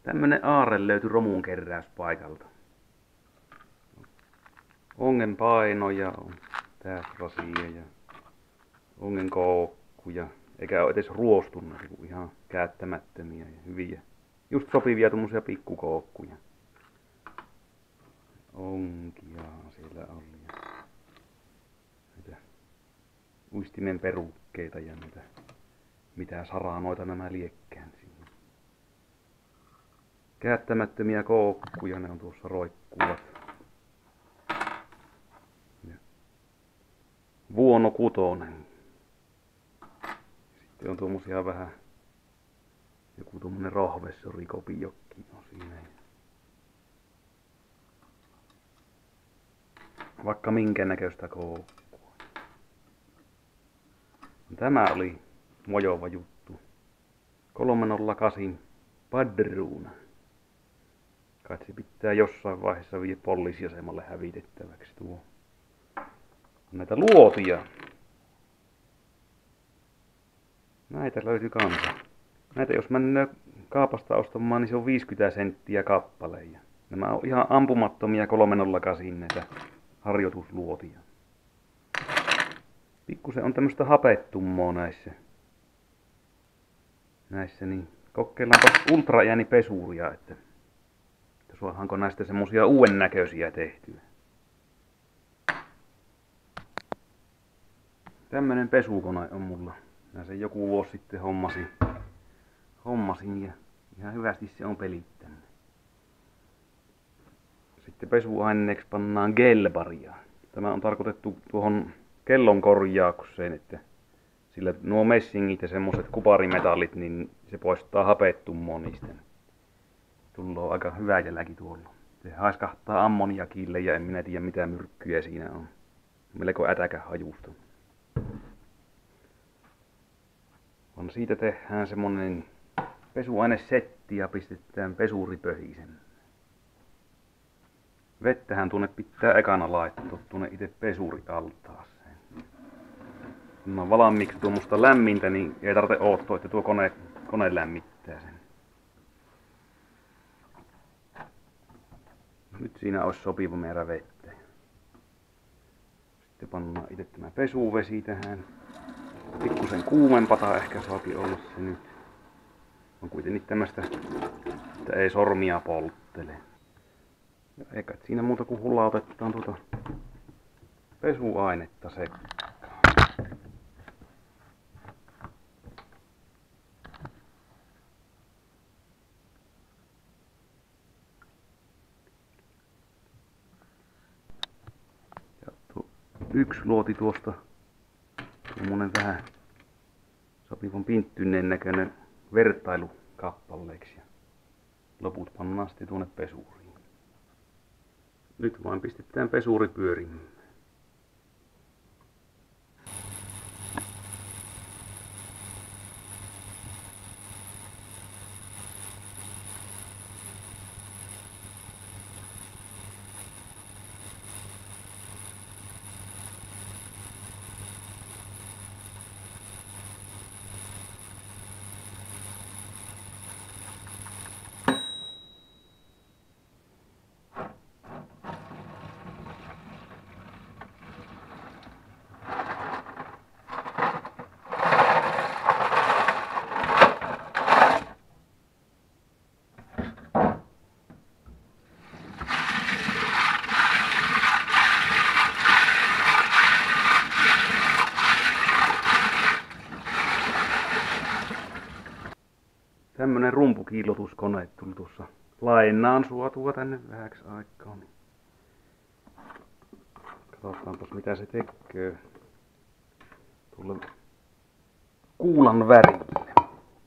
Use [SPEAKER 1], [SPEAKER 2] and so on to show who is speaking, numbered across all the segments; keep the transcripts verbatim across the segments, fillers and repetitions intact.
[SPEAKER 1] Tämmönen aarre löytyi romun keräyspaikalta. Ongen paino ja teräsrasia ja ongen koukku ja eikä ole edes ruostunut, ihan käyttämättömiä ja hyviä. Just sopivia tommosia pikkukoukkuja. Onkia siellä oli ja näitä uistimen perukkeita ja näitä mitä saranoita nämä liekkään siinä. Käyttämättömiä koukkuja, ne on tuossa roikkuvat. Ja vuono kutonen. Sitten on tuommoisia vähän joku tuommoinen rohvessorikopijokki on siinä. Vaikka minkä näköistä koukkua. Tämä oli mojova juttu. kolme nolla kahdeksan padruuna. Kai se pitää jossain vaiheessa viedä poliisiasemalle hävitettäväksi tuo. Näitä luotia. Näitä löytyi kanssa. Näitä jos mennään kaupasta ostamaan, niin se on viisikymmentä senttiä kappale. Ja nämä on ihan ampumattomia kolme nolla kahdeksan näitä harjoitusluotia. Pikkusen on tämmöstä hapettummoa näissä. Näissä niin kokeillaanpa ultraäänipesuria, että, että saadaanko näistä semmosia uuden näköisiä tehtyä. Tämmönen pesukone on mulla. Mä sen joku vuosi sitten hommasin, hommasin ja ihan hyvästi se on pelittänyt. Sitten pesuaineeksi pannaan gelbaria. Tämä on tarkoitettu tuohon kellon korjaukseen, että sillä nuo messingit ja semmoset kuparimetallit, niin se poistaa hapettummoa niistä. Tulee aika hyvä jälki tuolla. Se haiskahtaa ammoniakille ja en minä tiedä mitä myrkkyjä siinä on. Melko ätäkä hajusta. On siitä tehdään semmonen pesuainesetti ja pistetään pesuripöhisen. Vettähän tuonne pitää ekana laittaa tuonne itse pesurialtaaseen. Kun on valmiiksi tuommoista lämmintä, niin ei tarvitse odottaa, että tuo kone, kone lämmittää sen. Nyt siinä olisi sopiva määrä vettä. Sitten pannaan itse tämä pesuvesi tähän. Pikkusen kuumempata ehkä saapi olla se nyt. On kuitenkin tämmöstä, että ei sormia polttele. Ja eikä siinä muuta kuin hullautetaan tuota pesuainetta sekaan. Ja tuo yksi luoti tuosta tuommoinen vähän sopivan pinttyneen näköinen vertailukappaleeksi. Loput pannaan sitten tuonne pesuriin. Nyt vain pistetään pesuri pyörimään. Tämmönen rumpukiillotuskone tuli tuossa lainaan suotua tänne vähäksi aikaa. Niin katsotaanpas mitä se tekee tuolle kuulan värille.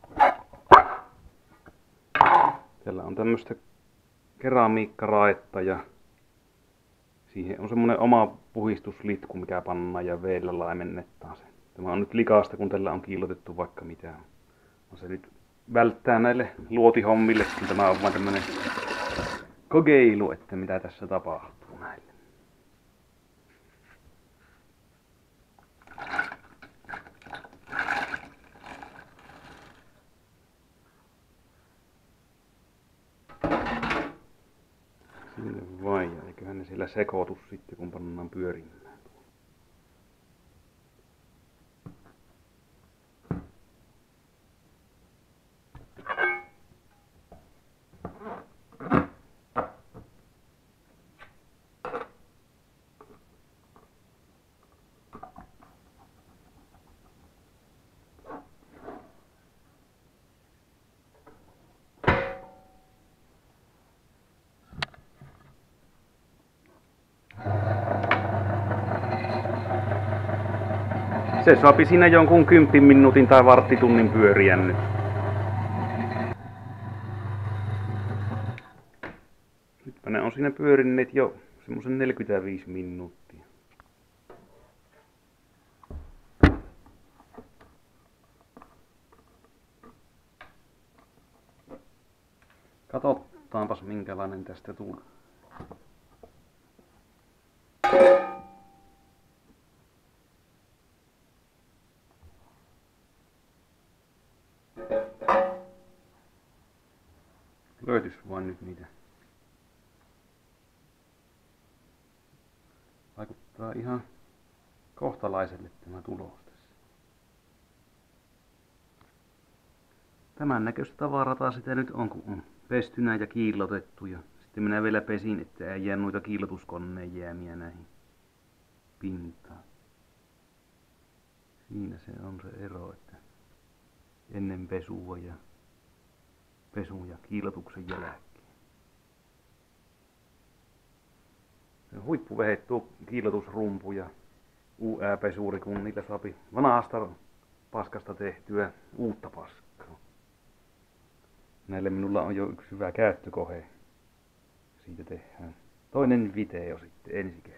[SPEAKER 1] Täällä on tämmöstä keramiikkaraetta ja siihen on semmonen oma puhistuslitku mikä pannaan ja veellä laimennetaan se. Tämä on nyt likaista kun tällä on kiillotettu vaikka mitään. No se nyt välttää näille luotihommille, kun tämä on vain tämmönen kokeilu, että mitä tässä tapahtuu näille. Sinne vai, ja eiköhän ne siellä sekoitu sitten, kun pannaan pyörimään. Se saapi siinä jonkun kympin minuutin tai varttitunnin pyöriä nyt. Nytpä ne on siinä pyörinneet jo semmosen neljäkymmentäviisi minuuttia. Katsotaanpas minkälainen tästä tulee. Löytys vaan nyt niitä. Vaikuttaa ihan kohtalaiselle tämä tulos tässä. Tämän näköistä tavaraa sitä nyt on, kun on pestynä ja kiillotettu. Ja sitten minä vielä pesin, että ei jää noita kiillotuskoneen jäämiä näihin pintaan. Siinä se on se ero, että ennen pesua ja pesun ja kiillotuksen jälkeen. Huippuvehet tuo kiillotusrumpu ja U Ä-pesuri, kun niillä saapi vanhasta paskasta tehtyä uutta paskaa. Näille minulla on jo yksi hyvä käyttökohe. Siitä tehdään toinen video sitten ensi kertaa.